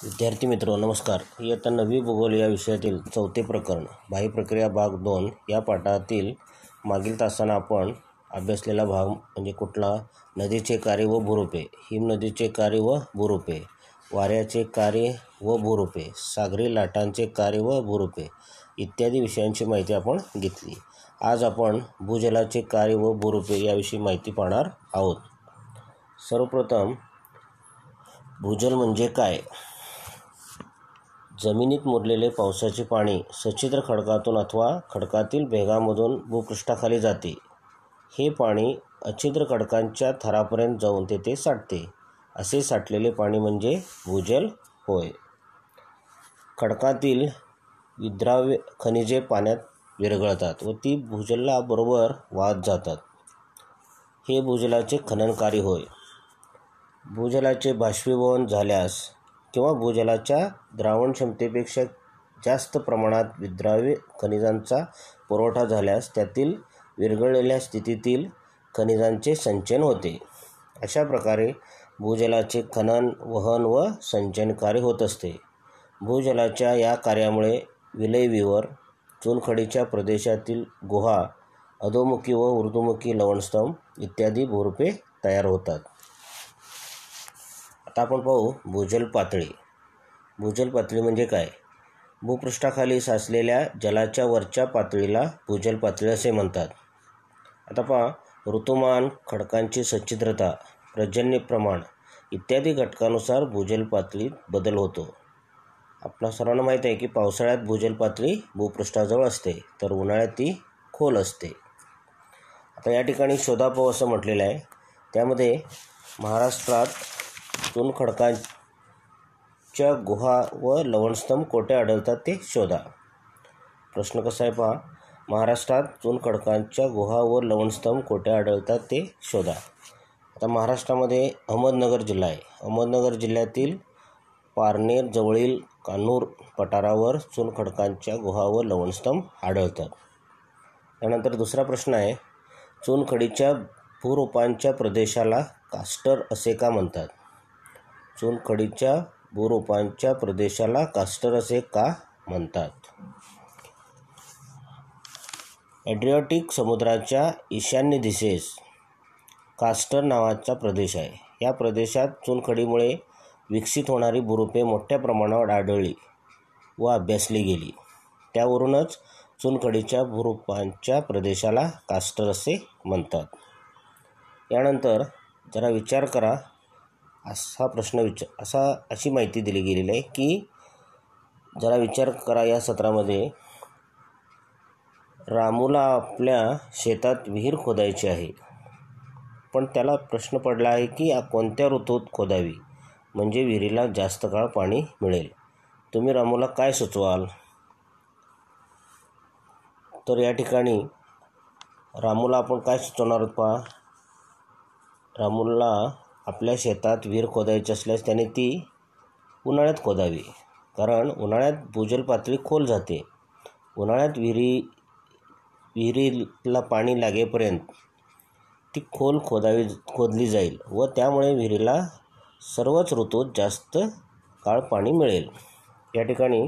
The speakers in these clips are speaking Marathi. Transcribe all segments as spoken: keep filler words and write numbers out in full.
विद्यार्थी मित्र नमस्कार. इयत्ता नववी भूगोल या विषयातील चौथे प्रकरण बाह्य प्रक्रिया भाग दोन या पाठातील मागील तासांना आपण अभ्यासलेला भाग म्हणजे कुठला, नदीचे कार्य व भूरूपे, हिमनदीचे कार्य व भूरूपे, वाऱ्याचे कार्य व भूरूपे, सागरी लाटांचे कार्य व भूरूपे इत्यादी विषयांची माहिती आपण घेतली. आज आपण भूजलाचे कार्य व भूरूपे याविषयी माहिती पाहणार आहोत. सर्वप्रथम भूजल म्हणजे काय? जमिनीत मुरलेले पावसाचे पाणी सच्छिद्र खडकातून अथवा खडकातील भेगामधून भूपृष्ठाखाली जाते. हे पाणी अच्छिद्र खडकांच्या थरापर्यंत जाऊन तेथे साठते. असे साठलेले पाणी म्हणजे भूजल होय. खडकातील विद्राव्य खनिजे पाण्यात विरघळतात व ती भूजलाबरोबर वाहत जातात. हे भूजलाचे खनन कार्य होय. भूजलाचे बाष्पीभवन झाल्यास किंवा भूजलाच्या द्रावण क्षमतेपेक्षा जास्त प्रमाणात विद्राव्य खनिजांचा पुरवठा झाल्यास त्यातील विरघळलेल्या स्थितीतील खनिजांचे संचयन होते. अशा प्रकारे भूजलाचे खनन, वहन व संचयन कार्य होत असते. भूजलाच्या या कार्यामुळे विलयविवर, चुनखडीच्या प्रदेशातील गुहा, अधोमुखी व ऊर्ध्वमुखी लवणस्तंभ इत्यादी भूरूपे तयार होतात. आता आपण पाहू भूजल पातळी. भूजल पातळी म्हणजे काय? भूपृष्ठाखाली साचलेल्या जलाच्या वरच्या पातळीला भूजल पातळी असे म्हणतात. आता पहा, ऋतुमान, खडकांची सच्छिद्रता, पर्जन्य प्रमाण इत्यादी घटकानुसार भूजल पातळीत बदल होतो. आपल्या सर्वांना माहीत आहे की पावसाळ्यात भूजल पातळी भूपृष्ठाजवळ असते तर उन्हाळ्यात ती खोल असते. आता या ठिकाणी शोधापाहू असं म्हटलेलं आहे. त्यामध्ये महाराष्ट्रात चुनखडकांच्या गुहा व लवणस्तंभ कोठे आढळतात ते शोधा. प्रश्न कसा आहे पहा, महाराष्ट्रात चुनखडकांच्या गुहा व लवणस्तंभ कोठे आढळतात ते शोधा. आता महाराष्ट्रामध्ये अहमदनगर जिल्हा आहे. अहमदनगर जिल्ह्यातील पारनेर जवळील कान्हूर पठारावर चुनखडकांच्या गुहा व लवणस्तंभ आढळतात. त्यानंतर दुसरा प्रश्न आहे, चुनखडीच्या भूरूपांच्या प्रदेशाला कास्टर असे का म्हणतात? चुनखडीच्या भूरूपांच्या प्रदेशाला कास्टर असे का म्हणतात? ॲड्रियाटिक समुद्राच्या ईशान्य दिशेस कास्टर नावाचा प्रदेश आहे. या प्रदेशात चुनखडीमुळे विकसित होणारी भूरूपे मोठ्या प्रमाणावर आढळली व अभ्यासली गेली. त्यावरूनच चुनखडीच्या भूरूपांच्या प्रदेशाला कास्टर असे म्हणतात. यानंतर जरा विचार करा असा प्रश्न विचार असा अशी माहिती दिली गेलेली आहे की जरा विचार करा. या सत्रामध्ये रामूला आपल्या शेतात विहीर खोदायची आहे, पण त्याला प्रश्न पडला आहे की कोणत्या ऋतूत खोदावी म्हणजे विहिरीला जास्त काळ पाणी मिळेल. तुम्ही रामूला काय सुचवाल? तर या ठिकाणी रामूला आपण काय सुचवणार आहोत पहा. रामूला आपल्या शेतात विहीर खोदायची असल्यास त्याने ती उन्हाळ्यात खोदावी, कारण उन्हाळ्यात भूजल पातळी खोल जाते. उन्हाळ्यात विहिरी विहिरीला पाणी लागेपर्यंत ती खोल खोदावी खोदली जाईल व त्यामुळे विहिरीला सर्वच ऋतूत जास्त काळ पाणी मिळेल. या ठिकाणी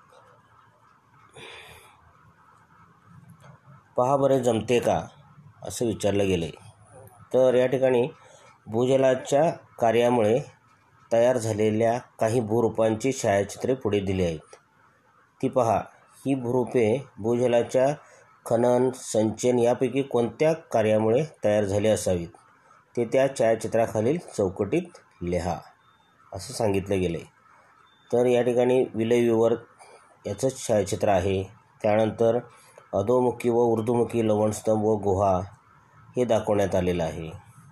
पहा बरे जमते का असं विचारलं गेले. तर या ठिकाणी भूजलाच्या कार्यामुळे तयार झालेल्या काही भूरूपांची छायाचित्रे पुढे दिली आहेत. ती पहा. ही भूरूपे भूजलाच्या खनन, संचयन यापैकी कोणत्या कार्यामुळे तयार झाली असावीत ते त्या छायाचित्राखालील चौकटीत लिहा असं सांगितलं गेले. तर या ठिकाणी विलयविवर याचंच छायाचित्र आहे. त्यानंतर अधोमुखी व ऊर्ध्वमुखी लवणस्तंभ व गुहा हे दाखवण्यात आलेलं आहे.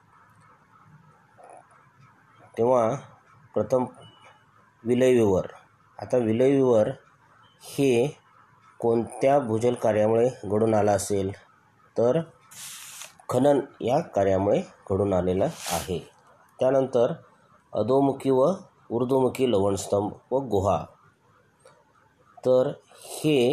तेव्हा प्रथम विलयविवर. आता विलयविवर हे कोणत्या भूजल कार्यामुळे घडून आलं असेल तर खनन या कार्यामुळे घडून आलेलं आहे. त्यानंतर अधोमुखी व ऊर्ध्वमुखी लवणस्तंभ व गुहा, तर हे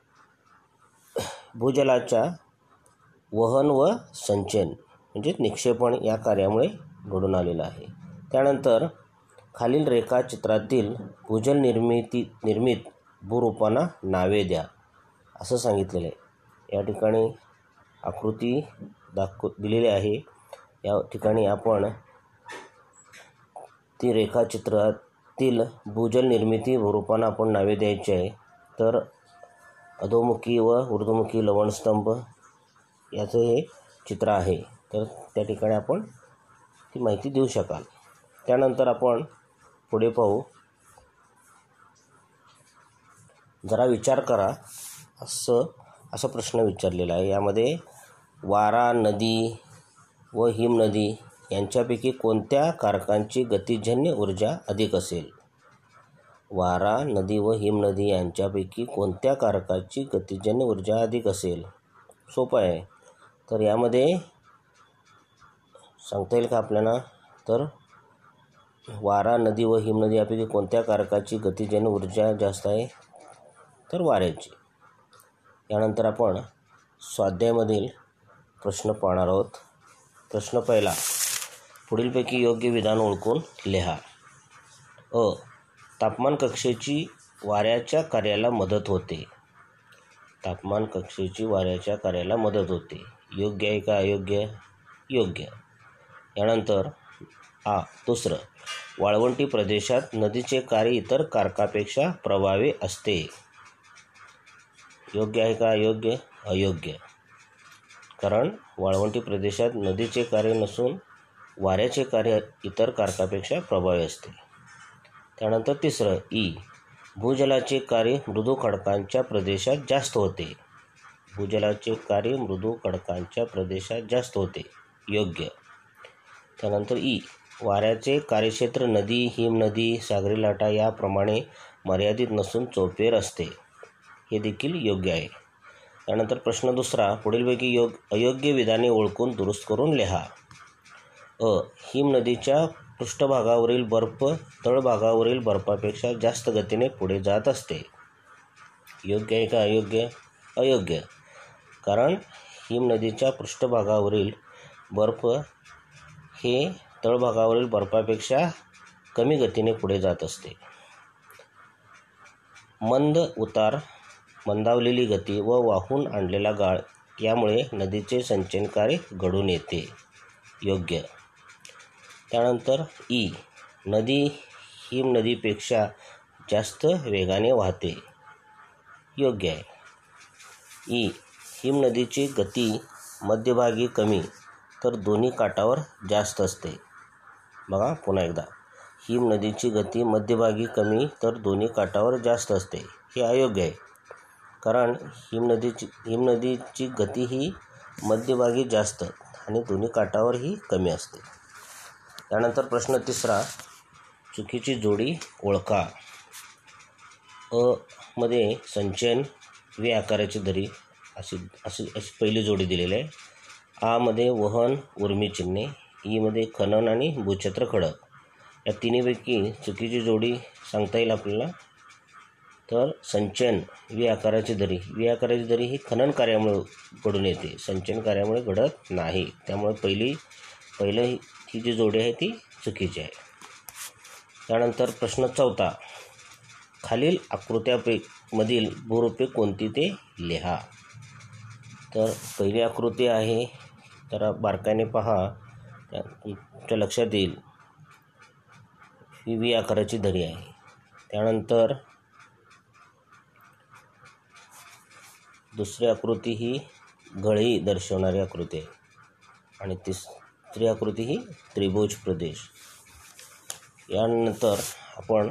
भूजलाच्या वहन व संचयन म्हणजे निक्षेपण या कार्यामुळे घडून आलेलं आहे. त्यानंतर खालील रेखाचित्रातील भूजल निर्मिती निर्मित भूरूपांना नावे द्या असं सांगितलेलं आहे. या ठिकाणी आकृती दाखव दिलेली आहे. या ठिकाणी आपण ती रेखाचित्रातील भूजल निर्मिती भूरूपांना आपण नावे द्यायची आहे. तर अधोमुखी व ऊर्ध्वमुखी लवणस्तंभ याचं हे चित्र आहे. तर त्या ठिकाणी आपण ती माहिती देऊ शकाल. त्यानंतर आपण पुढे पाहू. जरा विचार करा असं असा प्रश्न विचारलेला आहे. यामध्ये वारा नदी व हिमनदी यांच्यापैकी कोणत्या कारकांची गतिजन्य ऊर्जा अधिक असेल? वारा नदी व हिमनदी यांच्यापैकी कोणत्या कारकाची गतिजन्य ऊर्जा अधिक असेल? सोपं आहे. तर यामध्ये सांगता येईल का आपल्याला? तर वारा नदी व हिमनदी यापैकी कोणत्या कारकाची गतिजन्य ऊर्जा जास्त आहे? तर वाऱ्याची. यानंतर आपण स्वाध्यायामधील प्रश्न पाहणार आहोत. प्रश्न पहिला, पुढीलपैकी योग्य विधान ओळखून लिहा. अ. तापमान कक्षेची वाऱ्याच्या कार्याला मदत होते. तापमान कक्षेची वाऱ्याच्या कार्याला मदत होते. योग्य आहे का अयोग्य? योग्य. यानंतर आ. दुसरं, वाळवंटी प्रदेशात नदीचे कार्य इतर कारकापेक्षा प्रभावी असते. योग्य आहे का अयोग्य? अयोग्य. कारण वाळवंटी प्रदेशात नदीचे कार्य नसून वाऱ्याचे कार्य इतर कारकापेक्षा प्रभावी असते. त्यानंतर तिसरं ई. भूजलाचे कार्य मृदू खडकांच्या प्रदेशात जास्त होते. भूजलाचे कार्य मृदू खडकांच्या प्रदेशात जास्त होते. योग्य. त्यानंतर ई. वाऱ्याचे कार्यक्षेत्र नदी, हिमनदी, सागरी लाटा याप्रमाणे मर्यादित नसून चौफेर असते. हे देखील योग्य आहे. त्यानंतर प्रश्न दुसरा, पुढीलपैकी योग अयोग्य विधाने ओळखून दुरुस्त करून लिहा. अ. हिमनदीच्या पृष्ठभागावरील बर्फ तळभागावरील बर्फापेक्षा जास्त गतीने पुढे जात असते. योग्य आहे का अयोग्य? अयोग्य. कारण हिमनदीच्या पृष्ठभागावरील बर्फ हे तळभागावरील बर्फापेक्षा कमी गतीने पुढे जात असते. मंद उतार, मंदावलेली गती व वाहून आणलेला गाळ यामुळे नदीचे संचयनकार्य घडून येते. योग्य. त्यानंतर ई. नदी हिमनदीपेक्षा जास्त वेगाने वाहते. योग्य आहे. ई. हिमनदीची गती मध्यभागी कमी तर दोन्ही काठावर जास्त असते. बघा पुन्हा एकदा, हिमनदीची गती मध्यभागी कमी तर दोन्ही काठावर जास्त असते. हे अयोग्य आहे. कारण हिमनदीची हिमनदीची गती ही मध्यभागी जास्त आणि दोन्ही काठावरही कमी असते. त्यानंतर प्रश्न तिसरा, चुकीची जोडी ओळखा. अ मध्ये संचयन वे आकाराची दरी अशी अशी अशी पहिली जोडी दिलेली आहे. आ मध्ये वहन उर्मी चिन्हे, ई मध्ये खनन आणि भूक्षेत्र खडक. या तिन्हीपैकी चुकीची जोडी सांगता येईल आपल्याला. तर संचयन वी आकाराची दरी, वी आकाराची दरी ही खनन कार्यामुळे घडून येते, संचयन कार्यामुळे घडत नाही. त्यामुळे पहिली पहिलं ही जी जोडी आहे ती चुकीची आहे. त्यानंतर प्रश्न चौथा, खालील आकृत्यापै मधील भूरूपे कोणती ते लिहा. तर पहिली आकृती आहे, जरा बारकाईने पहा, तुमच्या लक्षात येईल. ही वी आकाराची दरी आहे. त्यानंतर दुसरी आकृती ही गळी दर्शवणारी आकृती आहे आणि तिसरी आकृती ही त्रिभुज प्रदेश. यानंतर आपण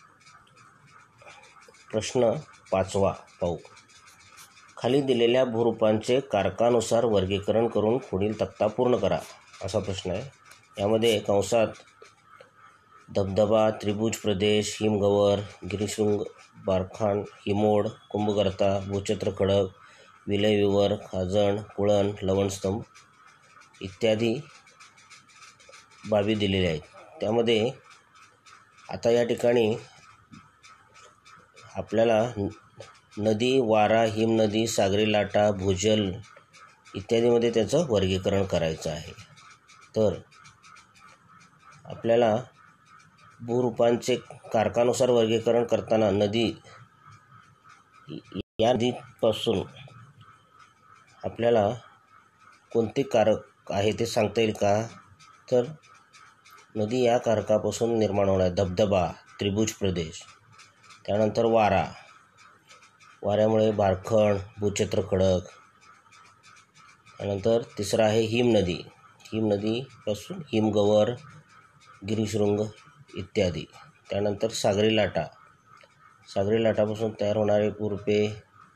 प्रश्न पाचवा पाहू. खाली दिलेल्या भूरूपांचे कारकानुसार वर्गीकरण करून पुढील तक्ता पूर्ण करा, असा प्रश्न आहे. यामध्ये कंसात धबधबा, त्रिभुज प्रदेश, हिमगवर, गिरिशृंग, बारखान, हिमोड, कुंभगर्ता, भूक्षेत्र खडक, विलयविवर, खाजण, पुळण, लवणस्तंभ इत्यादी बाबी दिलेल्या आहेत. त्यामध्ये आता या ठिकाणी आपल्याला नदी, वारा, हिमनदी, सागरी लाटा, भूजल इत्यादीमध्ये त्याचं वर्गीकरण करायचं आहे. तर आपल्याला भूरूपांचे कारकानुसार वर्गीकरण करताना नदी या नदीपासून आपल्याला कोणते कारक आहे ते सांगता येईल का? तर नदी या कारकापासून निर्माण होणार धबधबा, त्रिभुज प्रदेश, त्यानंतर वारा, वाऱ्यामुळे बारखण, भूक्षेत्र खडक, त्यानंतर तिसरा आहे हिमनदी, हिमनदीपासून हिमगवर, गिरीशृंग इत्यादी, त्यानंतर सागरी लाटा, सागरी लाटापासून तयार होणारे भूरूपे,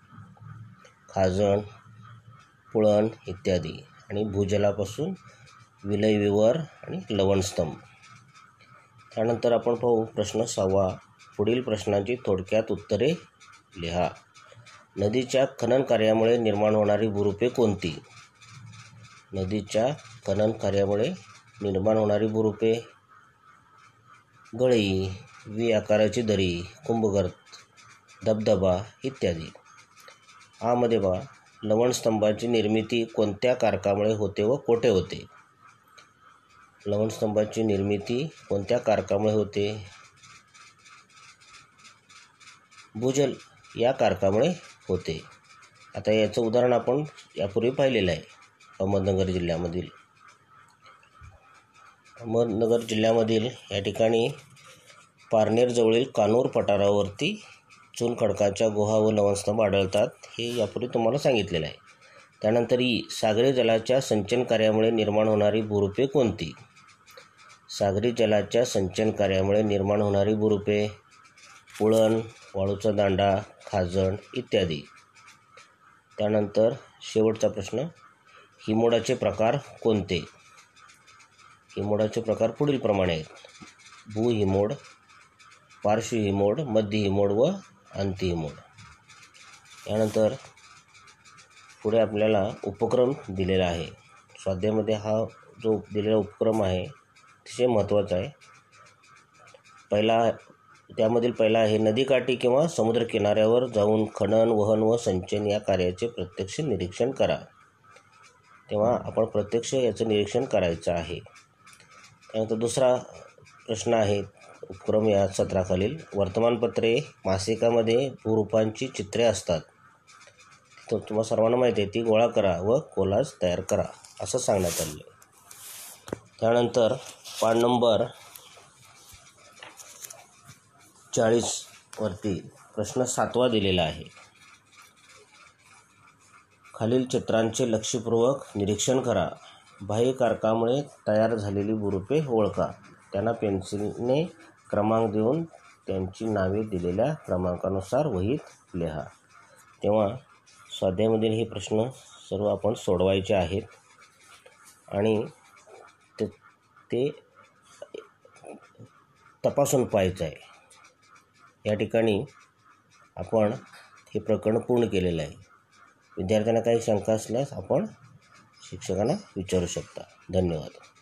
खाजण, पुळण इत्यादी, आणि भूजलापासून विलयविवर आणि लवणस्तंभ. त्यानंतर आपण पाहू प्रश्न सहावा. पुढील प्रश्नांची थोडक्यात उत्तरे लिहा. नदीच्या खनन कार्यामुळे निर्माण होणारी भूरूपे कोणती? नदीच्या खनन कार्यामुळे निर्माण होणारी भूरूपे: गळी, व्ही आकाराची दरी, कुंभगर्त, धबधबा इत्यादी. आ मध्ये बघा, लवणस्तंभाची निर्मिती कोणत्या कारकामुळे होते व कोठे होते? लवणस्तंभाची निर्मिती कोणत्या कारकामुळे होते? भूजल या कारकामुळे होते. आता याचं उदाहरण आपण यापूर्वी पाहिलेलं आहे. अहमदनगर जिल्ह्यामधील अहमदनगर जिल्ह्यामधील या ठिकाणी पारनेरजवळील कानूर पठारावरती चुनखडकाच्या गुहा व लवणस्तंभ आढळतात. हे यापूर्वी तुम्हाला सांगितलेलं आहे. त्यानंतर ई सागरी जलाच्या संचयन कार्यामुळे निर्माण होणारी भूरूपे कोणती? सागरी जलाच्या संचयन कार्यामुळे निर्माण होणारी भूरूपे: पुळण, वाळूचा दांडा, खाजण इत्यादी. त्यानंतर शेवटचा प्रश्न, हिमोडाचे प्रकार कोणते? हिमोडाचे प्रकार पुढील प्रमाणे आहेत: भूहिमोड, पार्श्वहिमोड, मध्यहिमोड व अंतहिमोड. यानंतर पुढे आपल्याला उपक्रम दिलेला आहे. स्वाध्यायामध्ये हा जो दिलेला उपक्रम आहे अतिशय महत्त्वाचा आहे. पहिला त्यामधील पहिला आहे, नदीकाठी किंवा समुद्रकिनाऱ्यावर जाऊन खनन, वहन व संचयन या कार्याचे प्रत्यक्ष निरीक्षण करा. तेव्हा आपण प्रत्यक्ष याचं निरीक्षण करायचं आहे. त्यानंतर दुसरा प्रश्न आहे उपक्रम या सत्राखालील, वर्तमानपत्रे, मासिकामध्ये भूरूपांची चित्रे असतात. तर तुम्हाला सर्वांना माहिती आहे, ती गोळा करा व कोलाज तयार करा असं सांगण्यात आलं आहे. त्यानंतर पान नंबर चाळीसवरती प्रश्न सातवा दिलेला आहे. खालील चित्रांचे लक्षपूर्वक निरीक्षण करा. बाह्य कारकामुळे तयार झालेली भूरूपे ओळखा. त्यांना पेन्सिलने क्रमांक देऊन त्यांची नावे दिलेल्या क्रमांकानुसार वहीत लिहा. तेव्हा स्वाध्यायामधील हे प्रश्न सर्व आपण सोडवायचे आहेत आणि ते ते तपासून पाहायचं आहे. या ठिकाणी आपण हे प्रकरण पूर्ण केलेलं आहे. विद्यार्थ्यांना काही शंका असल्यास आपण शिक्षकांना विचारू शकता. धन्यवाद.